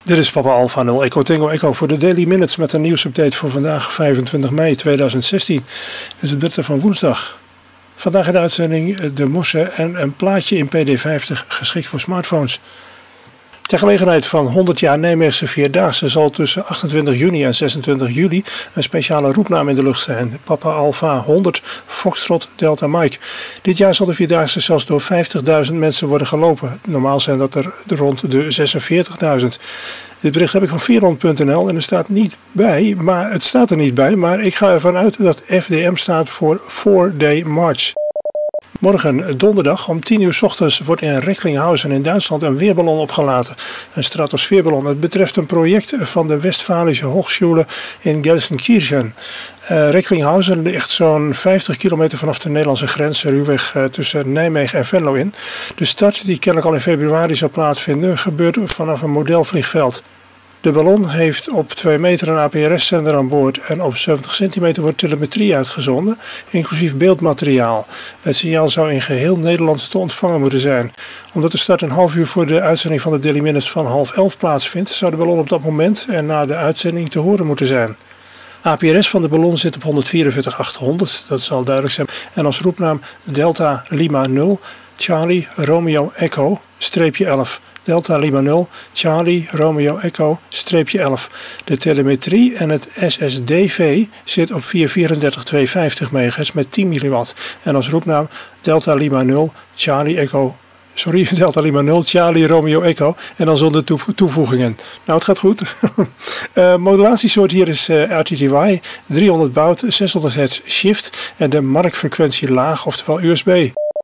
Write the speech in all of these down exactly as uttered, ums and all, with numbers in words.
Dit is Papa Alpha nul Echo Tango Echo voor de Daily Minutes met een nieuwsupdate voor vandaag vijfentwintig mei tweeduizend zestien. Dit is het bericht van woensdag. Vandaag in de uitzending de mossen en een plaatje in P D vijftig geschikt voor smartphones. Ter gelegenheid van honderd jaar Nijmeegse Vierdaagse zal tussen achtentwintig juni en zesentwintig juli een speciale roepnaam in de lucht zijn. Papa Alpha honderd Foxtrot Delta Mike. Dit jaar zal de Vierdaagse zelfs door vijftigduizend mensen worden gelopen. Normaal zijn dat er rond de zesenveertigduizend. Dit bericht heb ik van Veerland punt n l en er staat niet bij, maar het staat er niet bij, maar ik ga ervan uit dat F D M staat voor four day March. Morgen, donderdag, om tien uur 's ochtends wordt in Recklinghausen in Duitsland een weerballon opgelaten. Een stratosfeerballon. Het betreft een project van de Westfalische Hochschule in Gelsenkirchen. Uh, Recklinghausen ligt zo'n vijftig kilometer vanaf de Nederlandse grens, ruwweg uh, tussen Nijmegen en Venlo in. De start, die kennelijk al in februari zal plaatsvinden, gebeurt vanaf een modelvliegveld. De ballon heeft op twee meter een A P R S-zender aan boord en op zeventig centimeter wordt telemetrie uitgezonden, inclusief beeldmateriaal. Het signaal zou in geheel Nederland te ontvangen moeten zijn. Omdat de start een half uur voor de uitzending van de Daily Minutes van half elf plaatsvindt, zou de ballon op dat moment en na de uitzending te horen moeten zijn. A P R S van de ballon zit op honderdvierenveertig achthonderd, dat zal duidelijk zijn, en als roepnaam Delta Lima nul, Charlie Romeo Echo, streepje elf. Delta Lima nul, Charlie Romeo Echo, streepje elf. De telemetrie en het S S D V zit op vierhonderdvierendertig tweehonderdvijftig megahertz met tien milliwatt. En als roepnaam Delta Lima nul, Charlie Echo, sorry, Delta Lima nul, Charlie Romeo Echo en dan zonder toevoegingen. Nou, het gaat goed. uh, modulatiesoort hier is uh, R T T Y, driehonderd baud, zeshonderd hertz shift en de markfrequentie laag, oftewel U S B.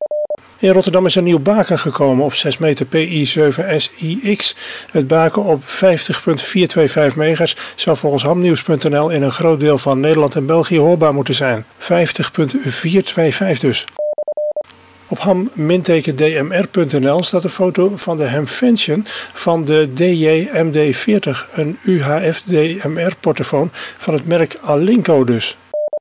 In Rotterdam is een nieuw baken gekomen op zes meter P I zeven S I X. Het baken op vijftig komma vierhonderdvijfenveertig megahertz zou volgens hamnieuws punt n l in een groot deel van Nederland en België hoorbaar moeten zijn. vijftig komma vierhonderdvijfenveertig dus. Op ham D M R punt n l staat een foto van de Hamvention van de D J M D veertig, een U H F D M R-portofoon van het merk Alinco dus.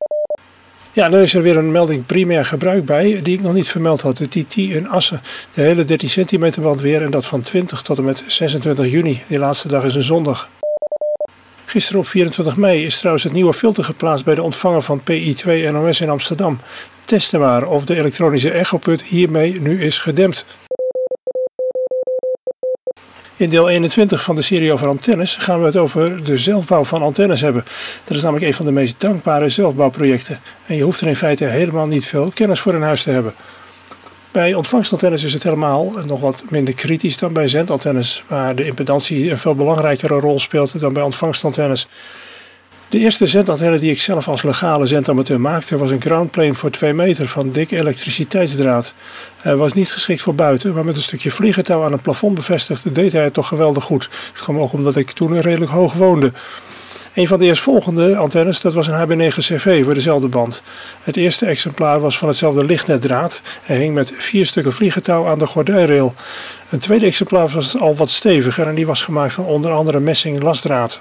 Ja, dan is er weer een melding primair gebruik bij die ik nog niet vermeld had. De T T in Assen. De hele dertien centimeter band weer en dat van twintig tot en met zesentwintig juni. Die laatste dag is een zondag. Gisteren op vierentwintig mei is trouwens het nieuwe filter geplaatst bij de ontvanger van P I twee N O S in Amsterdam. Testen maar of de elektronische echoput hiermee nu is gedempt. In deel eenentwintig van de serie over antennes gaan we het over de zelfbouw van antennes hebben. Dat is namelijk een van de meest dankbare zelfbouwprojecten. En je hoeft er in feite helemaal niet veel kennis voor in huis te hebben. Bij ontvangstantennes is het helemaal nog wat minder kritisch dan bij zendantennes, waar de impedantie een veel belangrijkere rol speelt dan bij ontvangstantennes. De eerste zendantenne die ik zelf als legale zendamateur maakte was een groundplane voor twee meter van dik elektriciteitsdraad. Hij was niet geschikt voor buiten, maar met een stukje vliegertouw aan het plafond bevestigd deed hij het toch geweldig goed. Het kwam ook omdat ik toen redelijk hoog woonde. Een van de eerstvolgende antennes, dat was een H B negen C V voor dezelfde band. Het eerste exemplaar was van hetzelfde lichtnetdraad. Hij hing met vier stukken vliegertouw aan de gordijnrail. Een tweede exemplaar was al wat steviger en die was gemaakt van onder andere messing lasdraad.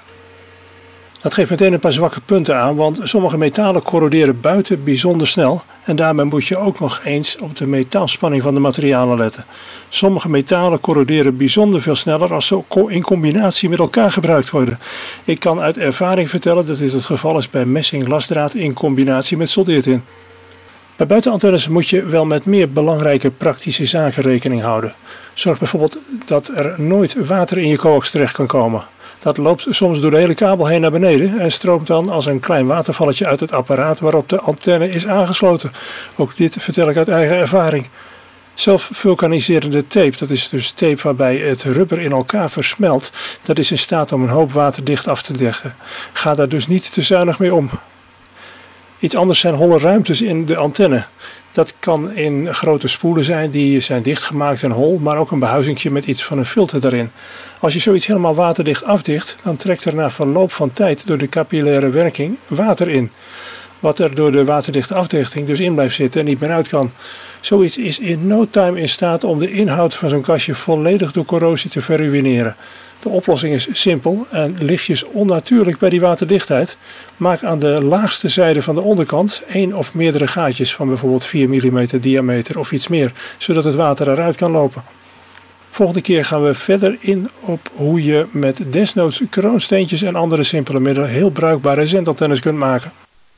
Dat geeft meteen een paar zwakke punten aan, want sommige metalen corroderen buiten bijzonder snel en daarmee moet je ook nog eens op de metaalspanning van de materialen letten. Sommige metalen corroderen bijzonder veel sneller als ze in combinatie met elkaar gebruikt worden. Ik kan uit ervaring vertellen dat dit het geval is bij messing lasdraad in combinatie met soldeertin. Bij buitenantennes moet je wel met meer belangrijke praktische zaken rekening houden. Zorg bijvoorbeeld dat er nooit water in je coax terecht kan komen. Dat loopt soms door de hele kabel heen naar beneden en stroomt dan als een klein watervalletje uit het apparaat waarop de antenne is aangesloten. Ook dit vertel ik uit eigen ervaring. Zelfvulkaniserende tape, dat is dus tape waarbij het rubber in elkaar versmelt, dat is in staat om een hoop water dicht af te dichten. Ga daar dus niet te zuinig mee om. Iets anders zijn holle ruimtes in de antenne. Dat kan in grote spoelen zijn, die zijn dichtgemaakt en hol, maar ook een behuizingje met iets van een filter daarin. Als je zoiets helemaal waterdicht afdicht, dan trekt er na verloop van tijd door de capillaire werking water in. Wat er door de waterdichte afdichting dus in blijft zitten en niet meer uit kan. Zoiets is in no time in staat om de inhoud van zo'n kastje volledig door corrosie te verruineren. De oplossing is simpel en lichtjes onnatuurlijk bij die waterdichtheid. Maak aan de laagste zijde van de onderkant één of meerdere gaatjes van bijvoorbeeld vier millimeter diameter of iets meer, zodat het water eruit kan lopen. Volgende keer gaan we verder in op hoe je met desnoods kroonsteentjes en andere simpele middelen heel bruikbare zendantennes kunt maken.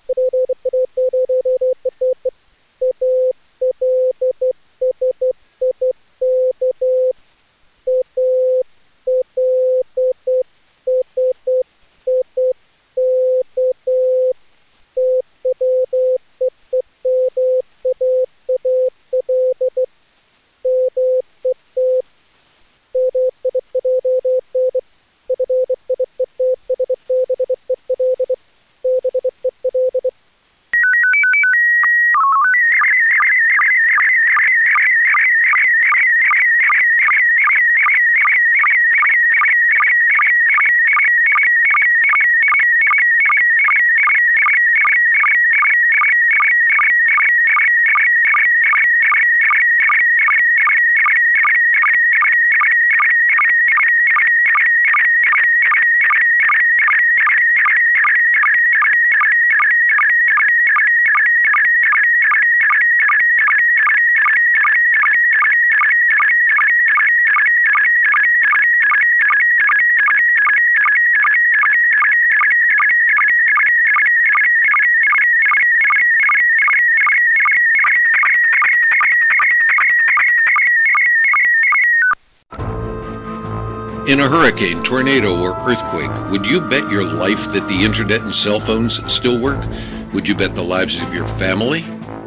In a hurricane, tornado, or earthquake, would you bet your life that the internet and cell phones still work? Would you bet the lives of your family?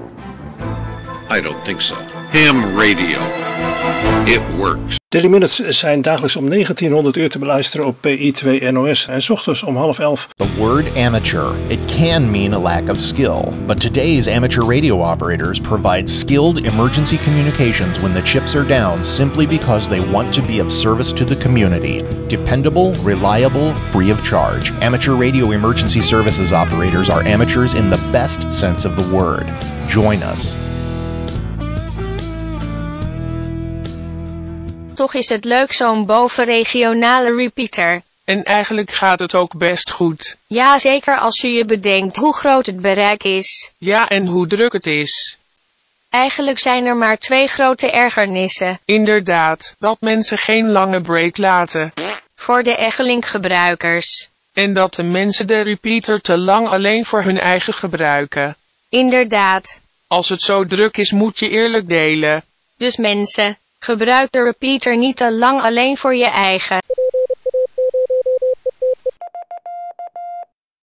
I don't think so. Ham radio. It works. Daily Minutes zijn dagelijks om negentienhonderd uur te beluisteren op P I twee N O S en 's ochtends om half elf. The word amateur. It can mean a lack of skill, but today's amateur radio operators provide skilled emergency communications when the chips are down simply because they want to be of service to the community. Dependable, reliable, free of charge. Amateur radio emergency services operators are amateurs in the best sense of the word. Join us. Toch is het leuk zo'n bovenregionale repeater. En eigenlijk gaat het ook best goed. Ja, zeker als je je bedenkt hoe groot het bereik is. Ja, en hoe druk het is. Eigenlijk zijn er maar twee grote ergernissen. Inderdaad, dat mensen geen lange break laten. Voor de Echelink-gebruikers. En dat de mensen de repeater te lang alleen voor hun eigen gebruiken. Inderdaad. Als het zo druk is moet je eerlijk delen. Dus mensen, gebruik de repeater niet te lang alleen voor je eigen.